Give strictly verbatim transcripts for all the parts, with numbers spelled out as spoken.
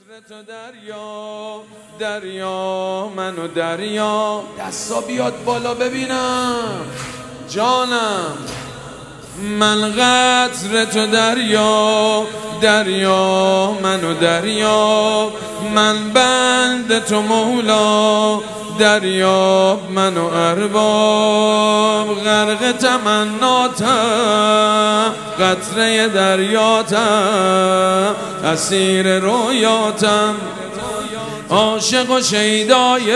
تو دریا دریا منو دریا دستا بیاد بالا ببینم جانم من قطر تو دریا دریا منو دریا من بند تو مولا دریاب منو ارباب غرق تمناتم قطره دریاتم اسیر رویاتم عاشق و شیدای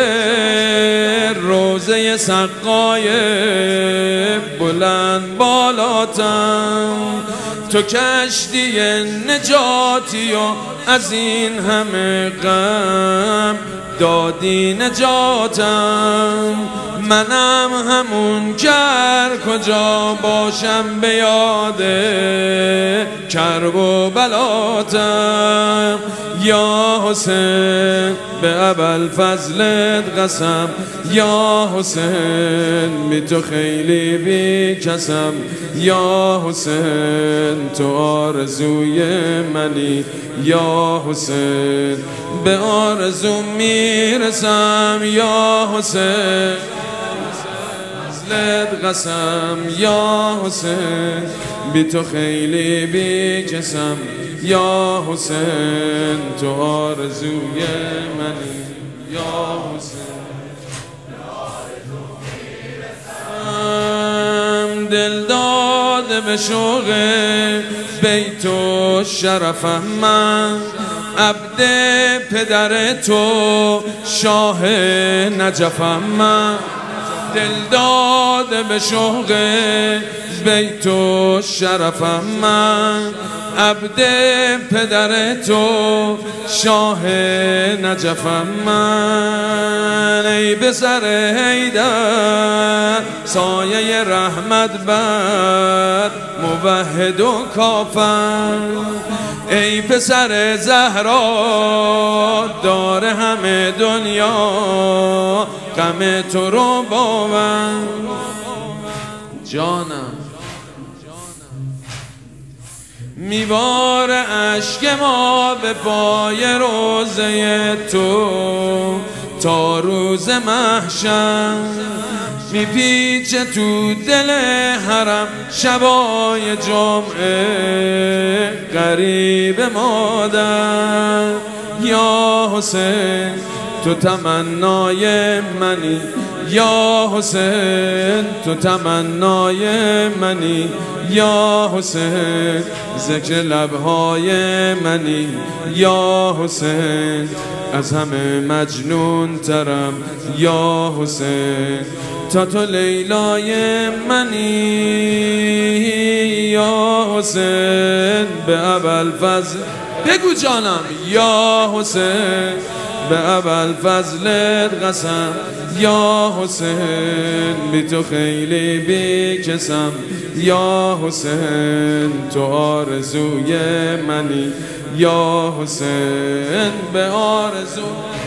روزه سقای بلند بالاتم تو کشتی نجاتی و از این همه غم دادی نجاتم منم همون کر کجا باشم به یاد کرب و بلاتم یا حسین به ابوالفضلت قسم یا حسین بی تو خیلی بی کسم یا حسین تو آرزوی منی یا حسین به آرزو میرسم یا حسین فضلت قسم یا حسین بی تو خیلی بی کسم یا حسین تو آرزوی منی یا حسین دل داده به شوق بیت و شرفم من عبد پدر تو شاه نجفم من دل داده به شوق بیت و شرفم من عبد پدر تو شاه نجفم من ای به سر حیدر سایه رحمت بر موحد و کافر ای پسر زهرا دار همه دنیا غم تو رو باور جانم میبار اشک ما به پای روزه تو تا روز محشر میپیچه تو دل حرم شبای جمعه غریب مادر یا حسین تو تمنای منی یا حسین تو تمنای منی یا حسین ذکر لبهای منی یا حسین از همه مجنون ترم یا حسین تا تو لیلای منی یا حسین به ابوالفضل بگو جانم یا حسین به ابوالفضلت قسم یا حسین بی تو خیلی بی کسم یا حسین تو آرزوی منی یا حسین به آرزو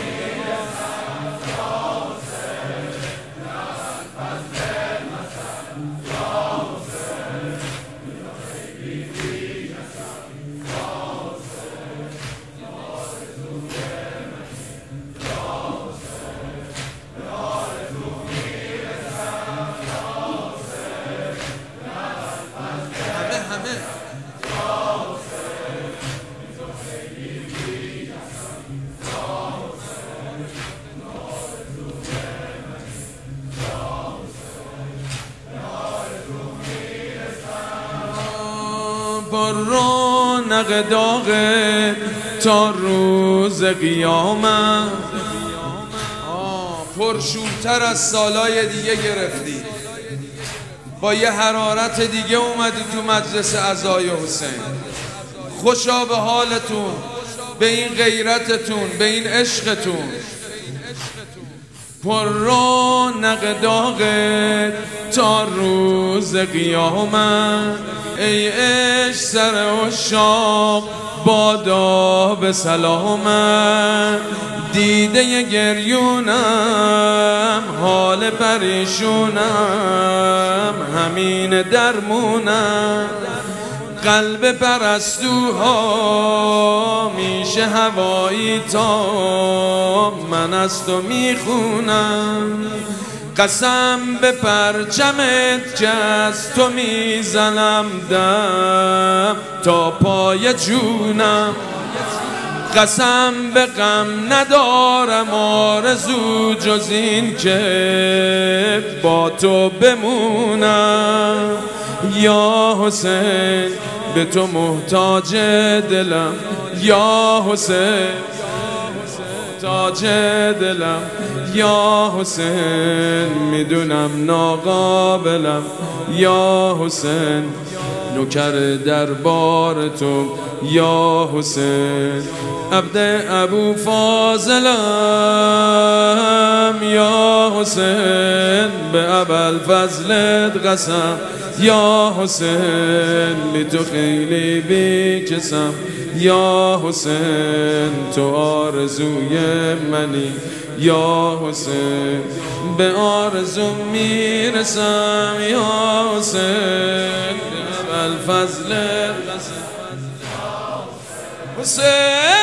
با رونق داغ تا روز قیامت پرشورتر از سالای دیگه گرفتی با یه حرارت دیگه اومدی تو مجلس عزای حسین خوشا به حالتون به این غیرتتون به این عشقتون پر رونق داغت تا روز قیامت ای عشق سر عشاق بادا به سلامت دیده گریونم حال پریشونم همین درمونم قلب پرستوها میشه باشه هوایی تا من از تو میخونم، قسم به پرچمت که از تو میزنم دم تا پای جونم، قسم به غم ندارم آرزو جز این که با تو بمونم. یا حسین به تو محتاج دلم، یا حسین محتاج دلم، یا حسین میدونم ناقابلم، یا حسین نوکر دربار تو، یا حسین عبد ابو فاضلم، یا حسین به ابوالفضلت قسم، یا حسین بی تو خیلی بیکسم، یا حسین تو آرزوی منی، یا حسین به آرزو میرسم، یا حسین به ابوالفضلت قسم. حسین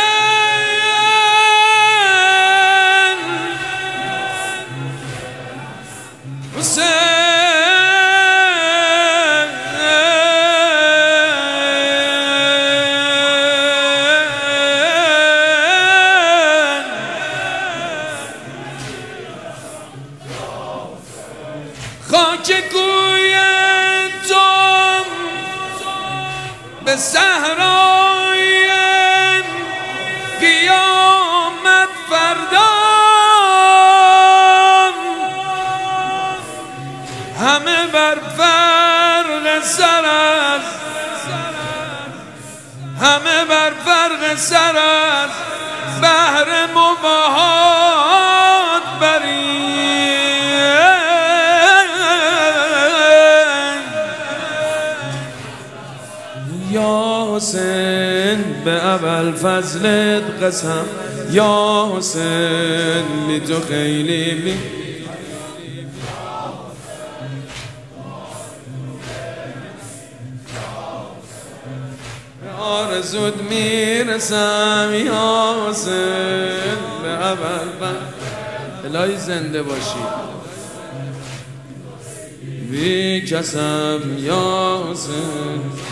خاک کوی تو به صحرای قیامت فردا همه بر فرق سر است، همه بر فرق سر است، بهر مباهات بری. یا حسین به ابوالفضلت قسم، یا حسین بی تو خیلی بی آرزوت میرسم، یا حسین به ابوالفضلت. الهی زنده باشی بی کسم، یا حسین.